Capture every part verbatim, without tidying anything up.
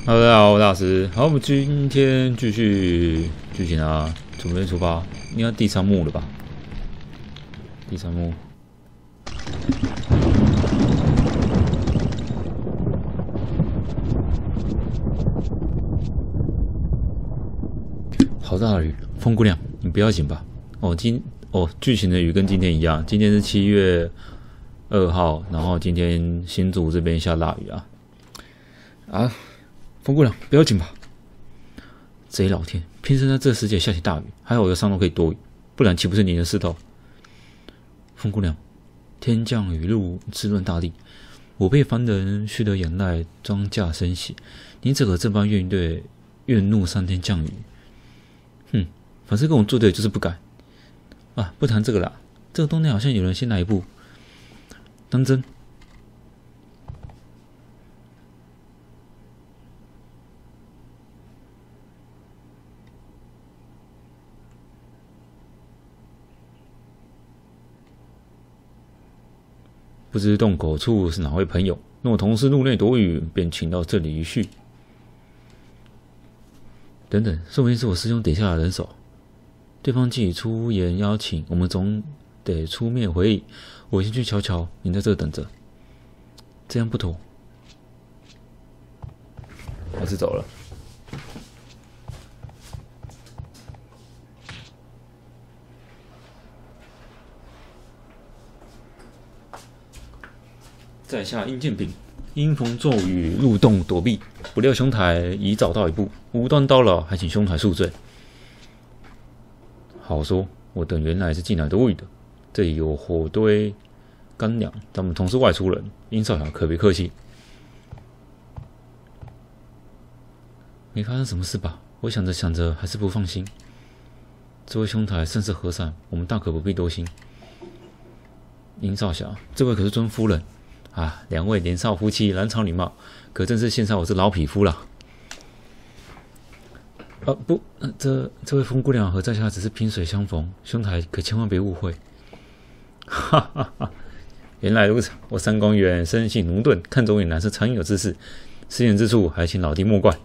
Hello， 大家好，我大师。好，我们今天继续剧情啊，准备出发。应该第三幕了吧？第三幕。好大的雨，风姑娘，你不要紧吧？哦，今哦，剧情的雨跟今天一样，今天是七月二号，然后今天新竹这边下大雨啊啊！风姑娘，不要紧吧？贼老天，偏生在这个世界下起大雨，还好我的上路可以躲雨，不然岂不是你的势头？风姑娘，天降雨露，滋润大地，我辈凡人须得仰赖庄稼生息，你怎可这般怨对怨怒上天降雨？哼，凡是跟我作对就是不敢啊！不谈这个啦，这个冬天好像有人先来一步，当真。不知洞口处是哪位朋友？若同是路内躲雨，便请到这里一叙。等等，说不定是我师兄点下的人手。对方既已出言邀请，我们总得出面回应。我先去瞧瞧，你在这等着。这样不妥，还是走了。在下殷建炳，因逢骤雨入洞躲避，不料兄台已早到一步，无端叨扰，还请兄台恕罪。好说，我等原来是进来躲雨的，这里有火堆干粮，咱们同是外出人，殷少侠可别客气。没发生什么事吧？我想着想着还是不放心。这位兄台甚是和善，我们大可不必多心。殷少侠，这位可是尊夫人。啊，两位年少夫妻，郎才女貌，可正是现在我这老匹夫了。啊不，这这位风姑娘和在下只是萍水相逢，兄台可千万别误会。哈哈哈，原来如此，我三光远生性驽钝，看中你乃是常有之事，失言之处还请老弟莫怪。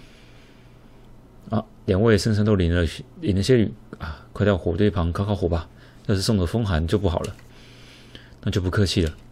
啊，两位身上都淋了淋了些雨啊，快到火堆旁烤烤火吧。要是送了风寒就不好了，那就不客气了。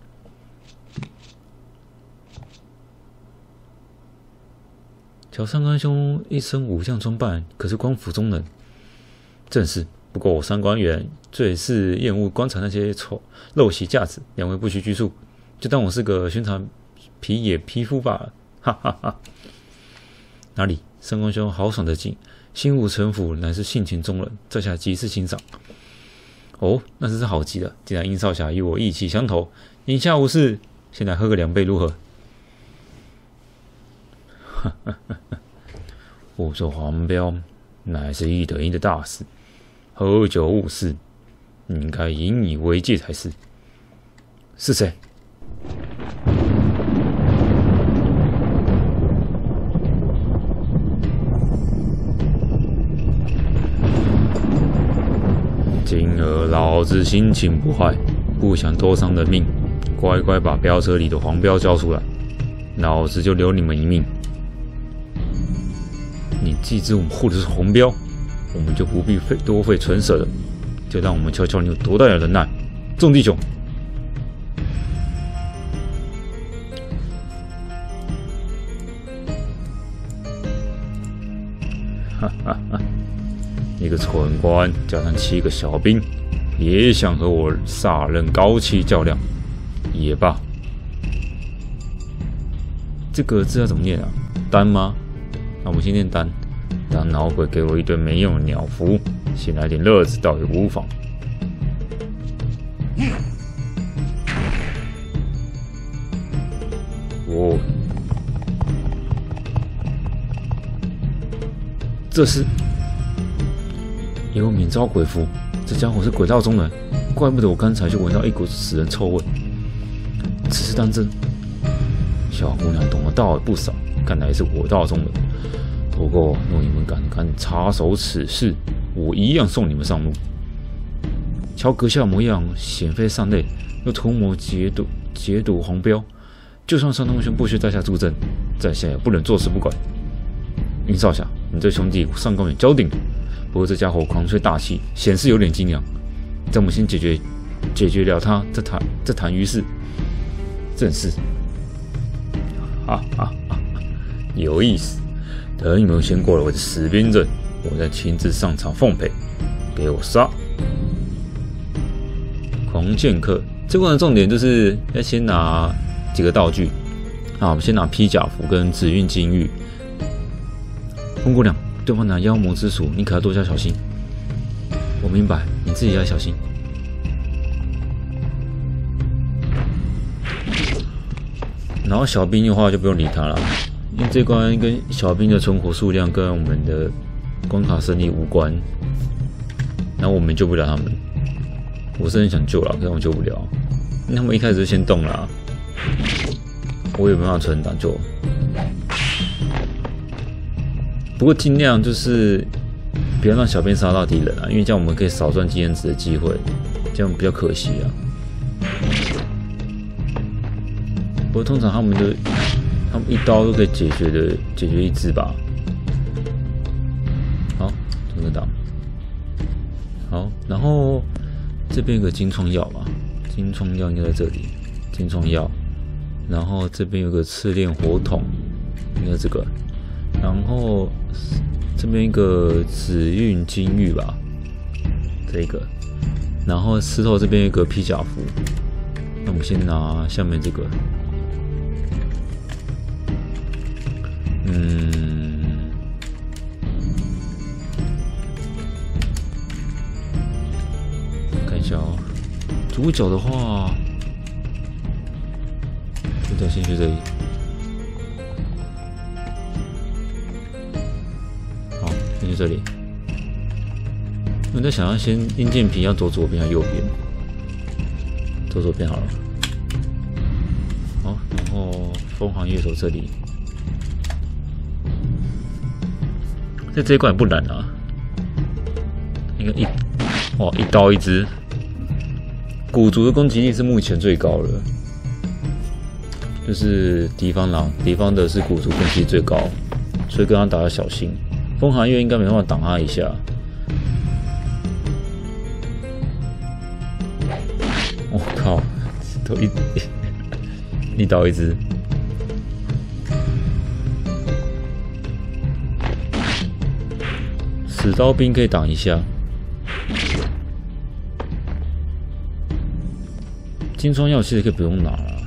瞧三官兄一身武将装扮，可是官府中人。正是，不过我三官员最是厌恶官场那些丑陋习架子，两位不需拘束，就当我是个寻常皮野匹夫罢了。哈哈哈！哪里，三官兄豪爽的劲，心无城府，乃是性情中人，在下极是欣赏。哦，那真是好极了，既然殷少侠与我意气相投，眼下无事，先来喝个两杯如何？护州黄标乃是一等一的大事，喝酒误事，你应该引以为戒才是。是谁？今儿老子心情不坏，不想多伤人命，乖乖把镖车里的黄标交出来，老子就留你们一命。你既知我们护的是红标，我们就不必费多费唇舌了，就让我们瞧瞧你有多大的忍耐。众弟兄，哈哈哈！一个蠢官加上七个小兵，也想和我杀人高气较量，也罢。这个字要怎么念啊？单吗？那我们先念单，当脑鬼给我一堆没用的鸟符，先来点乐子倒也无妨。我、哦，这是有免招鬼符，这家伙是鬼道中人，怪不得我刚才就闻到一股死人臭味。此事当真，小姑娘懂得道也不少，看来是我道中人。不过，若你们敢敢插手此事，我一样送你们上路。瞧阁下模样，显非善类，又图谋劫夺劫夺黄标，就算山东兄不需在下助阵，在下也不能坐视不管。 殷少侠，你这兄弟上公园交定了。不过这家伙狂吹大气，显示有点精良。让我们先解决解决了他，再谈再谈于事。正是，哈哈哈，有意思。等你们先过了我的死兵阵，我再亲自上场奉陪。给我杀！狂剑客，这关的重点就是要先拿几个道具。啊，我们先拿披甲服跟紫韵金玉。风姑娘，对方拿妖魔之术，你可要多加小心。我明白，你自己要小心。然后小兵的话就不用理他了，因为这关跟小兵的存活数量跟我们的关卡胜利无关。然后我们救不了他们，我是很想救了，可是我救不了，因为他们一开始就先动了、啊，我也没办法存档救。不过尽量就是不要让小兵杀到敌人啊，因为这样我们可以少赚经验值的机会，这样比较可惜啊。不过通常他们的他们一刀都可以解决的，解决一只吧。好，这个档。好，然后这边有个金创药嘛，金创药应该在这里，金创药。然后这边有个赤炼火筒，应该这个。然后这边一个紫韵金玉吧，这个。然后石头这边有个披甲服，那我们先拿下面这个。嗯，看一下哦。主角的话，主角先去这里。好，先去这里。我在想要先硬件皮要走左边还是右边？走左边好了。好，然后疯狂乐手这里。在这一关也不难啊，应该一哇一刀一只。古族的攻击力是目前最高的，就是敌方狼，敌方的是古族攻击力最高，所以跟他打要小心。风寒月应该没办法挡他一下。我、哦、靠，都一一刀一只。死刀兵可以挡一下，金疮药其实可以不用拿了。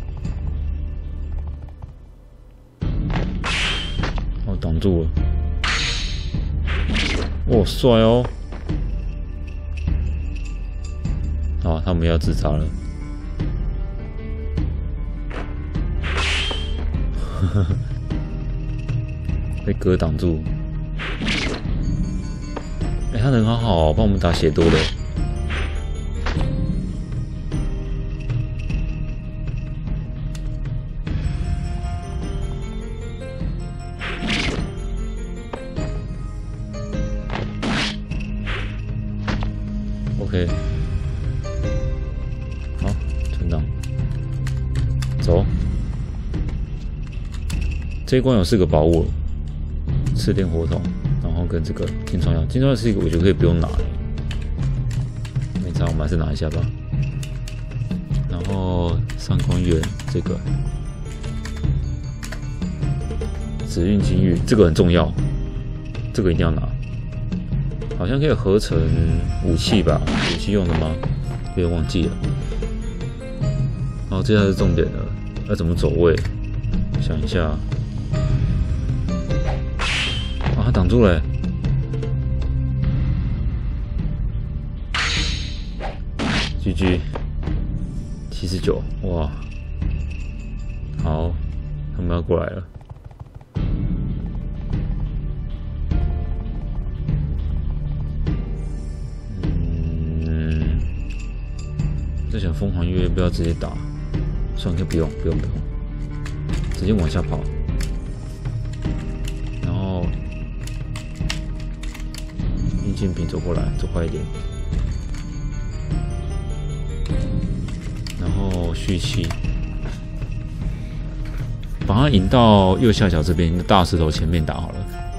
哦，挡住了，哇，帅哦！好，他们要自杀了。被哥挡住。哎、欸，他人好好、哦，帮我们打血多的。OK， 好，存档，走。这一关有四个宝物，赤炼火筒。然后跟这个金疮药，金疮药是一个我觉得可以不用拿的，没差，我们还是拿一下吧。然后上官月这个紫韵金玉，这个很重要，这个一定要拿。好像可以合成武器吧？武器用的吗？有点忘记了。然后这才是重点了，要怎么走位？想一下。啊，他挡住了、欸。G G， 七十九，哇，好，他们要过来了。嗯，在想疯狂月不要直接打，算了，可以不用，不用，不用，直接往下跑。然后硬件兵走过来，走快一点。然后蓄气，把它引到右下角这边的大石头前面打好了。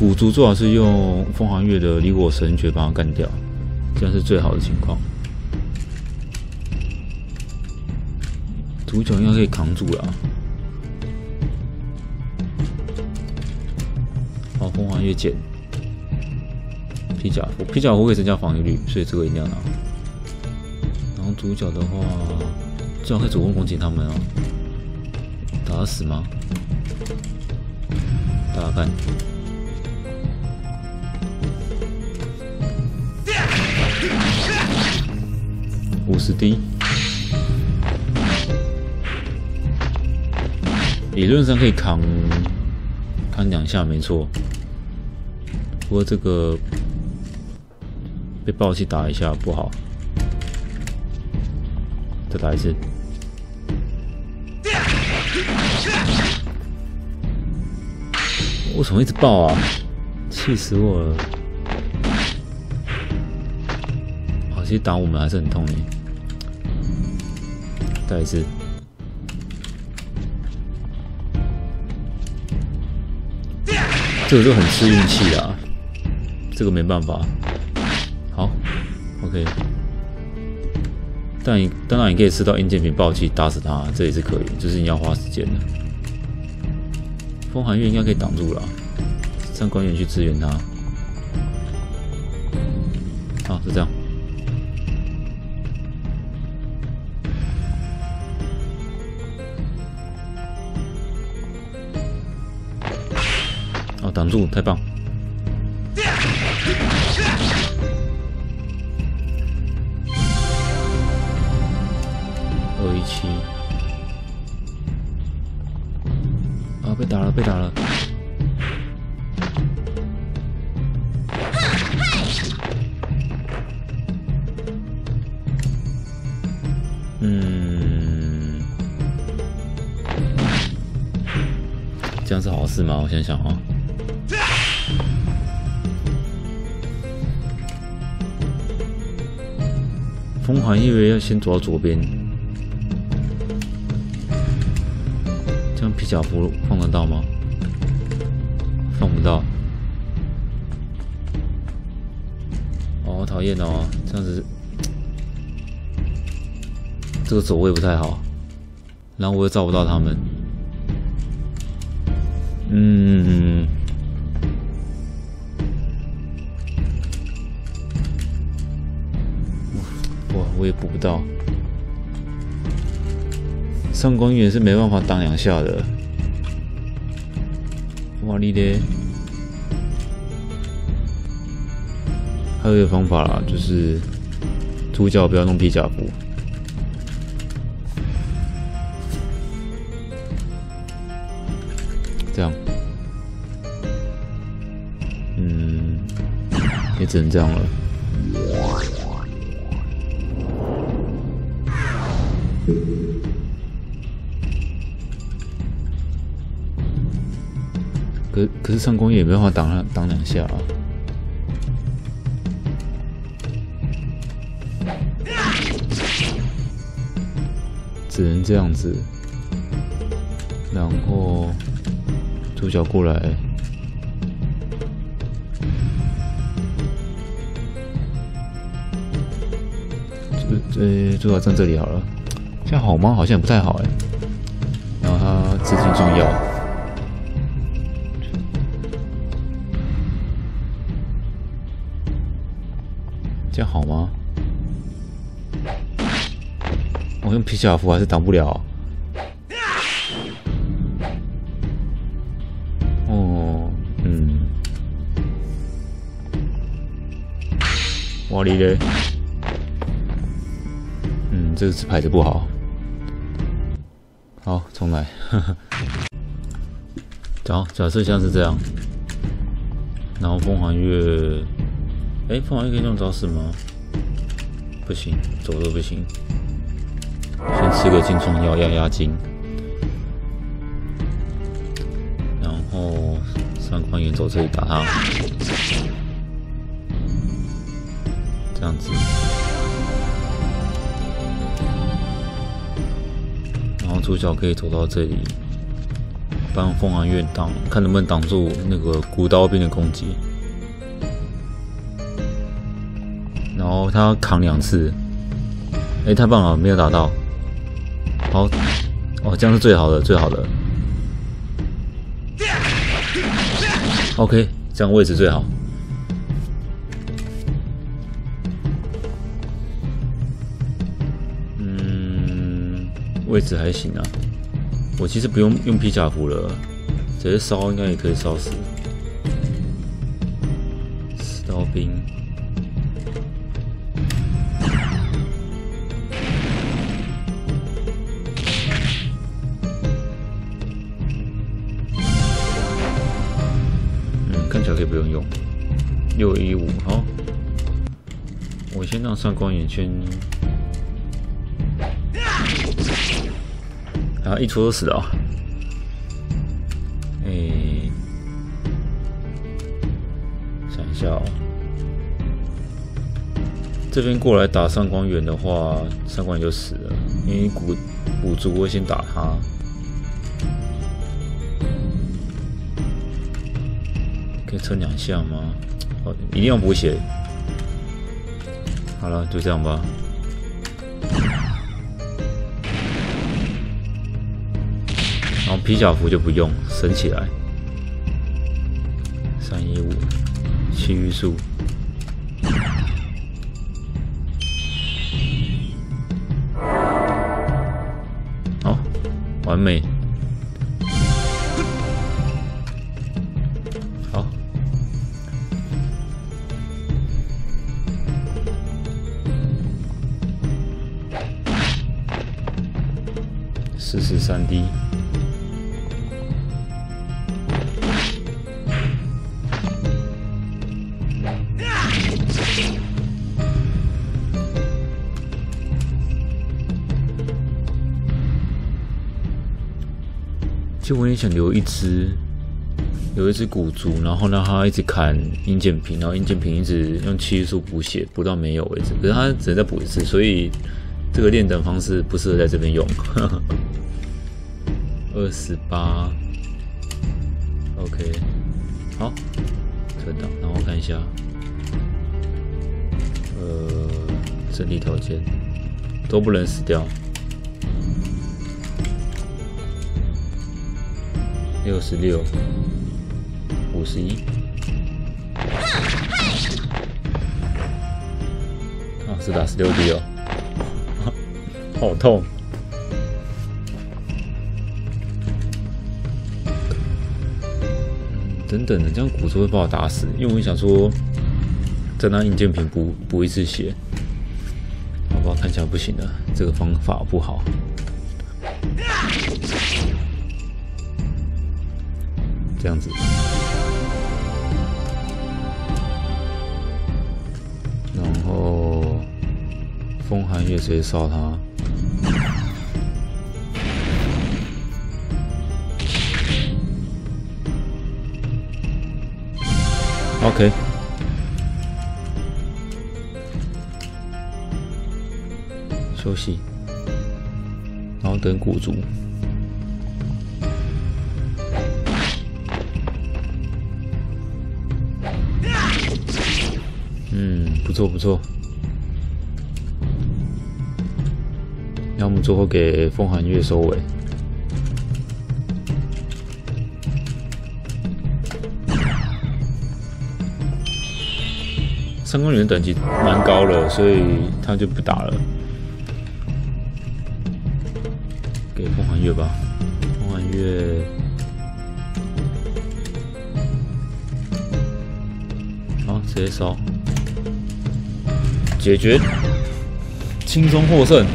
古族最好是用风寒月的离火神诀把它干掉，这样是最好的情况。主角应该可以扛住了。好，风寒月减披甲服，披甲服可以增加防御率，所以这个一定要拿。然后主角的话，最好可以主动攻击他们哦。打得死吗？大家看。五十滴，理论上可以扛扛两下，没错。不过这个被暴气打一下不好，再打一次。为什么一直爆啊？气死我了！啊，其实打我们还是很痛的。再一次，这个就很吃运气啊，这个没办法。好 ，OK。但你当然你可以吃到硬件品暴气打死他，这也是可以，就是你要花时间的。风寒月应该可以挡住了，上官员去支援他。好，就这样。哦，挡住，太棒！二一七。啊！被打了，被打了。嗯，这样是好事吗？我想想啊。风寒月要先走到左边。皮甲服放得到吗？放不到。哦，讨厌哦，这样子，这个走位不太好，然后我又照不到他们。嗯，哇，我也补不到。上官员是没办法挡两下的，哇你嘞！还有一个方法啦，就是主角不要弄披甲服，这样，嗯，也只能这样了。可可是上官也没办法挡挡两下啊。只能这样子，然后主角过来，就呃主角站这里好了，这样好吗？好像也不太好哎。然后他资金重要，这样好吗？我用皮甲服还是挡不了。哦，嗯，哇哩嘞，嗯，这次排的不好。好，重来。假假设像是这样，然后风寒月，哎、欸，风寒月可以用招式吗？不行，走都不行。先吃个金疮药压压惊，然后上官员走这里打他，这样子，然后主角可以走到这里， 帮风寒月挡，看能不能挡住那个古刀兵的攻击。然后他扛两次，哎、欸，太棒了，没有打到。好，哦，这样是最好的，最好的。OK， 这样位置最好。嗯，位置还行啊。我其实不用用皮甲服了，直接烧应该也可以烧死。刺刀兵。看起来可以不用用，六一五好，我先让上光眼圈，啊，一戳都死了、哦，哎、欸，想一下哦，这边过来打上光源的话，上光源就死了，因为古古族会先打他。可以撑两下吗？哦，一定要补血。好了，就这样吧。然后皮甲服就不用，省起来。三一五，气郁术。好，完美。四十三 D， 其实我也想留一只，留一只古族，然后让他一直砍鹰剑瓶，然后鹰剑瓶一直用气郁术补血，补到没有为止。可是他只能再补一次，所以这个练等方式不适合在这边用。二十八 ，OK， 好，存档，然后看一下，呃，整体条件都不能死掉，六十六，五十一，啊，是打十六 D 哦，好痛。等等的，这样古族会把我打死，因为我想说，再拿硬剑瓶补补一次血，好吧，看起来不行了，这个方法不好。这样子，然后风寒月直接烧他。OK， 休息，然后等古族。嗯，不错不错。要么最后给风寒月收尾。三公园等级蛮高了，所以他就不打了。给风寒月吧，风寒月，好，直接烧，解决，轻松获胜。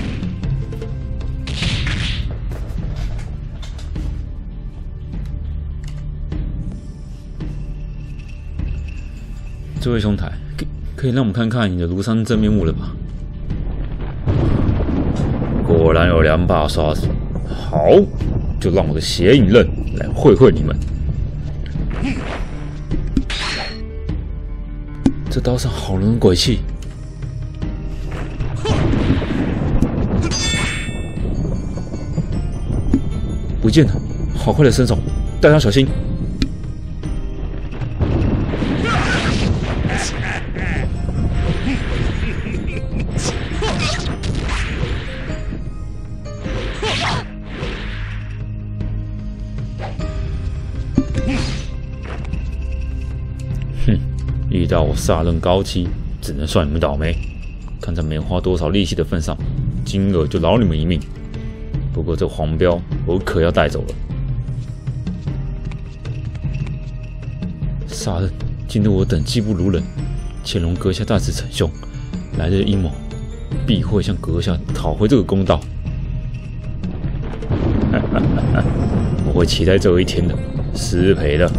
这位兄台。可以让我们看看你的庐山真面目了吧？果然有两把刷子，好，就让我的邪影刃来会会你们。这刀上好人鬼气，不见了，好快的身手， 大家小心！哼，遇到我杀人高妻，只能算你们倒霉。看在没花多少力气的份上，今儿就饶你们一命。不过这黄标我可要带走了。杀人，今日我等技不如人。乾隆阁下大此逞凶，来日阴谋必会向阁下讨回这个公道。我会期待这一天的，失陪了。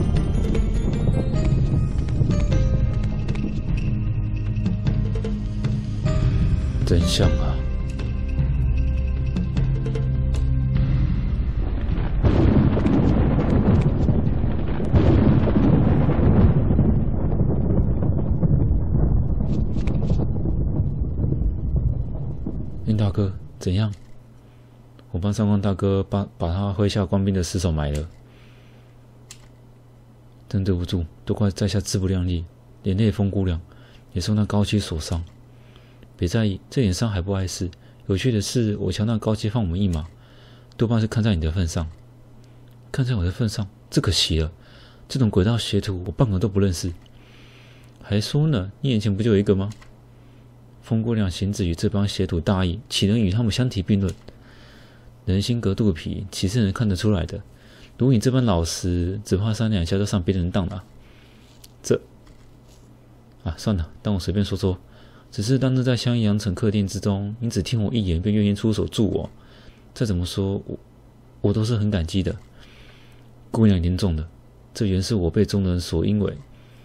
真相啊！林大哥，怎样？我帮上官大哥把把他麾下官兵的尸首埋了。真对不住，都怪在下自不量力，连累风姑娘，也受那高妻所伤。别在意，这点伤还不碍事。有趣的是，我瞧那高阶放我们一马，多半是看在你的份上。看在我的份上，这可惜了。这种鬼道邪徒，我半个都不认识。还说呢，你眼前不就有一个吗？风姑娘行止与这帮邪徒大义，岂能与他们相提并论？人心隔肚皮，岂是能看得出来的？如你这般老实，只怕三两下就上别人当了。这啊，算了，当我随便说说。只是当日在襄阳城客店之中，你只听我一言，便愿意出手助我。再怎么说，我我都是很感激的。姑娘言重了，这原是我辈中人所应为。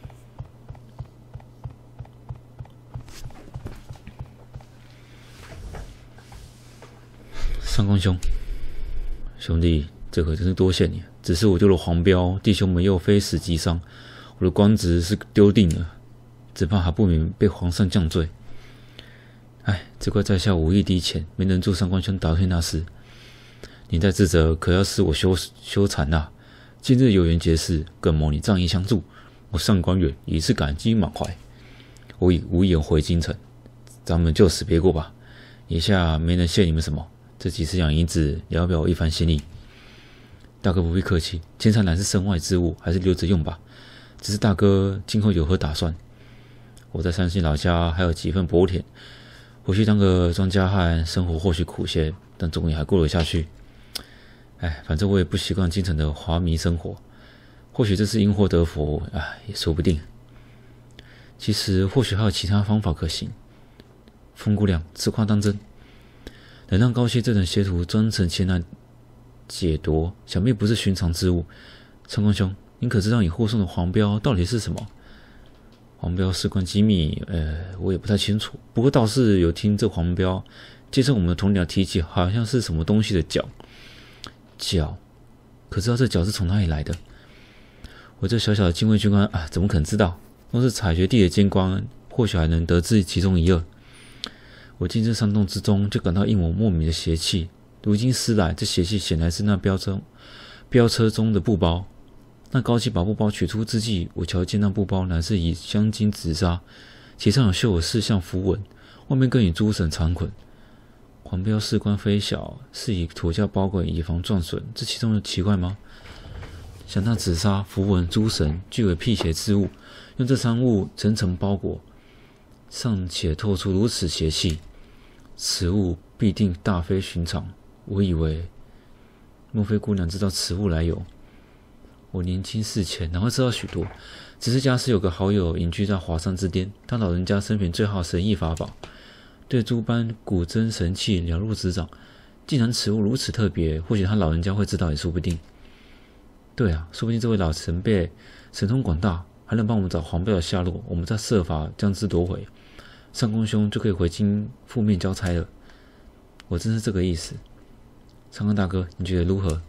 上官兄，兄弟，这可真是多谢你。只是我丢了黄标，弟兄们又非死即伤，我的官职是丢定了。只怕还不免被皇上降罪。哎，只怪在下武艺低浅，没能助上官兄答对那事。你再自责，可要使我羞羞惭啊！今日有缘结识，更蒙你仗义相助，我上官远已是感激满怀。我已无颜回京城，咱们就此别过吧。眼下没能谢你们什么，这几十两银子聊表我一番心意。大哥不必客气，钱财乃是身外之物，还是留着用吧。只是大哥今后有何打算？我在山西老家还有几份薄田，回去当个庄稼汉，生活或许苦些，但总也还过得下去。哎，反正我也不习惯京城的华靡生活，或许这是因祸得福，哎，也说不定。其实或许还有其他方法可行。风姑娘，此话当真？能让高希这等邪徒专程前来解夺，想必不是寻常之物。上官兄，您可知道你护送的黄标到底是什么？黄标事关机密，呃，我也不太清楚。不过倒是有听这黄标，接着我们的同僚提起，好像是什么东西的角。角？可知道这角是从哪里来的？我这小小的禁卫军官啊，怎么可能知道？若是采掘地的监官，或许还能得知其中一二。我进这山洞之中，就感到一抹莫名的邪气。如今思来，这邪气显然是那标中标车中的布包。那高希把布包取出之际，我瞧见那布包乃是以镶金紫纱，其上有绣有四象符文，外面更以珠绳缠捆。黄标事关非小，是以土架包裹以防撞损，这其中有奇怪吗？想那紫纱、符文、珠绳俱为辟邪之物，用这三物层层包裹，尚且透出如此邪气，此物必定大非寻常。我以为，莫非姑娘知道此物来由？我年轻事浅，哪会知道许多？只是家时有个好友隐居在华山之巅，他老人家生平最好神异法宝，对诸般古珍神器了如指掌。既然此物如此特别，或许他老人家会知道也说不定。对啊，说不定这位老前辈神通广大，还能帮我们找黄标的下落，我们再设法将之夺回，上官兄就可以回京赴面交差了。我真是这个意思。上官大哥，你觉得如何？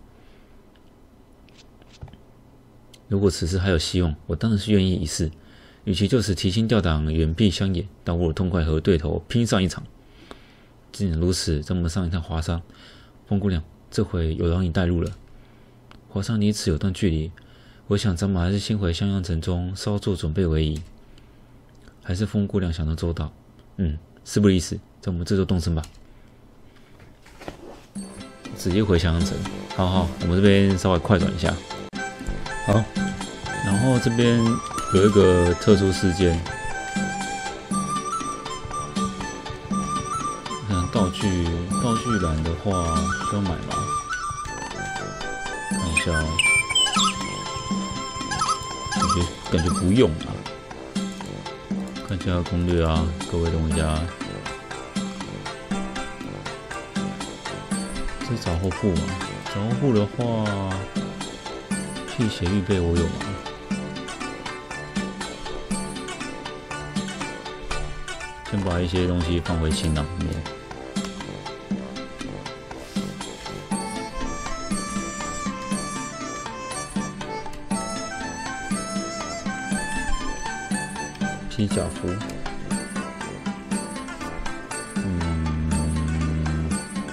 如果此事还有希望，我当然是愿意一试。与其就此提心吊胆、远避相掩，倒不如痛快和对头拼上一场。既然如此，让我们上一趟华山。风姑娘，这回有劳你带路了。 华上离此有段距离，我想咱们还是先回襄阳城中稍作准备为宜。还是风姑娘想得周到，嗯，事不宜迟，在我们这就动身吧。直接回襄阳城。好好，我们这边稍微快转一下。好，然后这边有一个特殊事件。看道具，道具栏的话需要买吗？看一下哦，感觉感觉不用啊。看一下攻略啊，各位等一下。这是杂货铺嘛？杂货铺的话，辟邪预备我有吗？先把一些东西放回行囊里面。披甲服，嗯，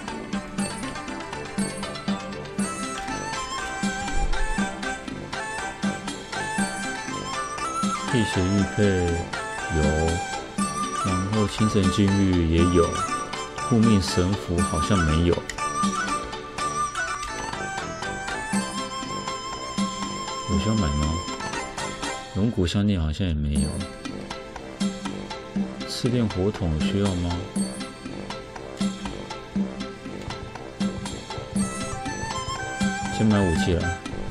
辟邪玉佩有，然后清神禁律也有，护命神符好像没有。有需要买吗？龙骨项链好像也没有。赤炼火筒需要吗？先买武器了。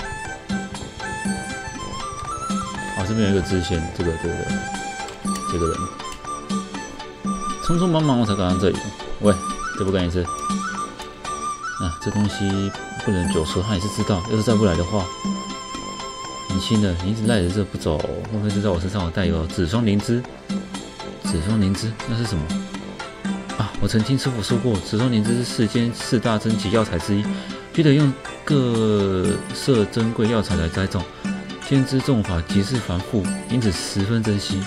哦，这边有一个支线，这个这个这个人，匆匆忙忙我才赶到这里。喂，再不干一次。啊，这东西不能久说，他也是知道。要是再不来的话，年轻的，你一直赖着这不走，会不会知道我身上有带有紫霜灵芝？紫霜灵芝那是什么啊？我曾听师傅说过，紫霜灵芝是世间四大珍奇药材之一，必得用各色珍贵药材来栽种，兼之种法极是繁复，因此十分珍惜。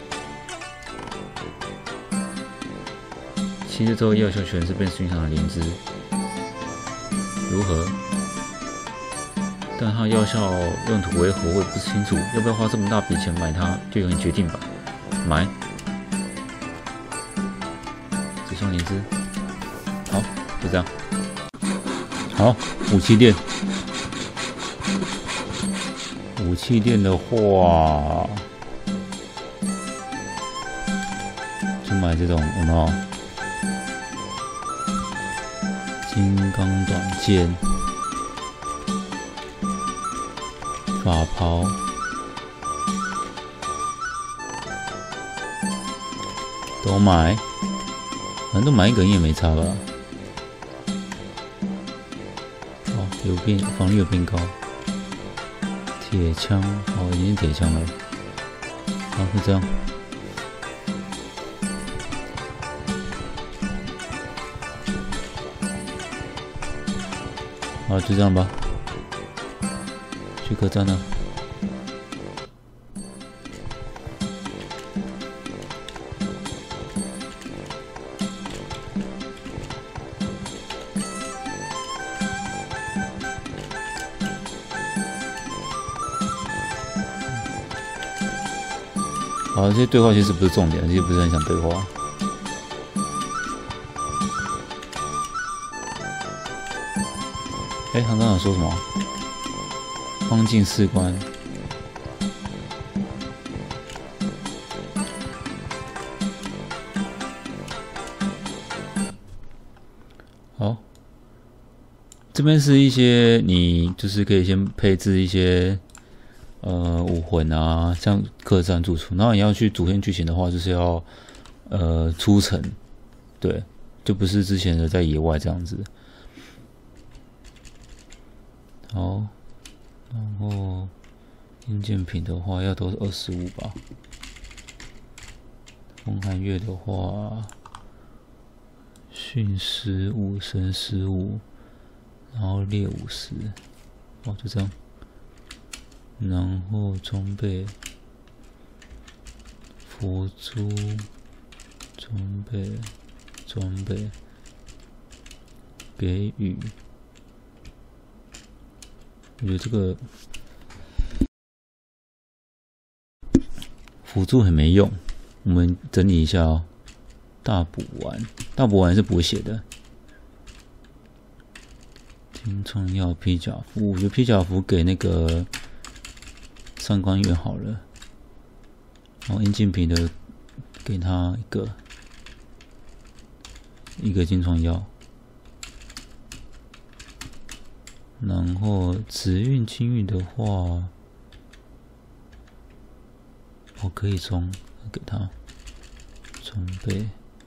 七日之后药效全是变寻常的灵芝，如何？但它药效用途为何我也不清楚，要不要花这么大笔钱买它，就由你决定吧。买。紫霜灵芝，好，就这样。好，武器店。武器店的话，就买这种有没有？金刚短剑、法袍、都买。反正都买一个人也没差吧。哦，有变防御有变高。铁枪，哦，已经铁枪了。好，就这样。好，就这样吧。去客栈了。好，这些对话其实不是重点，其实不是很想对话。哎、欸，他刚刚说什么？方进士官。好，这边是一些你就是可以先配置一些。呃，武魂啊，像客栈住处，然后你要去主线剧情的话，就是要呃出城，对，就不是之前的在野外这样子。好，然后硬件品的话要都是二十五吧。风寒月的话，训十五，神十五，然后猎五十，哦，就这样。然后装备，佛珠，装备，装备，给予， 我觉得这个辅助很没用。我们整理一下哦。大补丸，大补丸是补血的。金创药披甲服，我觉得披甲服给那个上官远好了。然后殷静平的给他一个一个金创药。然后紫韵、青韵的话，我可以从给他装备。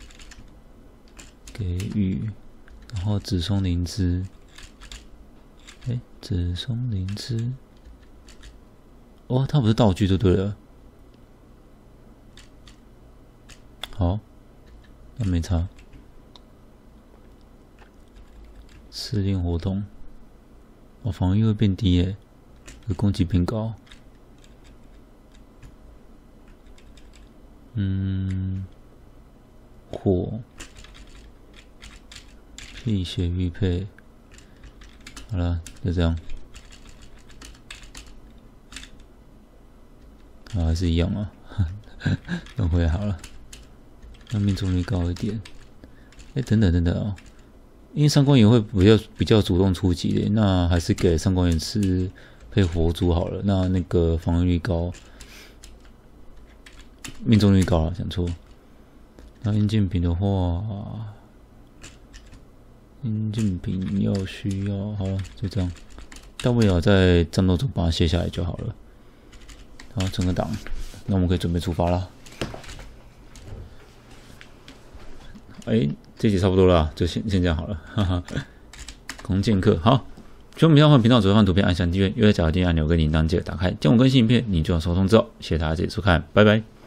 给予，然后紫松灵芝，哎，紫松灵芝，哦，它不是道具就对了。好，那没差。试炼活动，哦，防御会变低耶，可攻击变高。嗯，火。辟邪玉佩，好了，就这样。啊，还是一样啊，等回来好了。那命中率高一点。哎、欸，等等等等哦，因为上官岩会比较比较主动出击的，那还是给上官岩吃配火珠好了。那那个防御力高，命中率高了，讲错。那殷建平的话。殷静平要需要，好了，就这样，大不了在战斗中把它卸下来就好了。好，整个档，那我们可以准备出发了。哎、欸，这集差不多了，就先先这样好了，哈哈。空剑客，好，喜欢频道换频道，左上方图片按下订阅，右下角订阅按钮跟铃铛记得打开，将我更新影片，你就能收通知哦。谢谢大家这次收看，拜拜。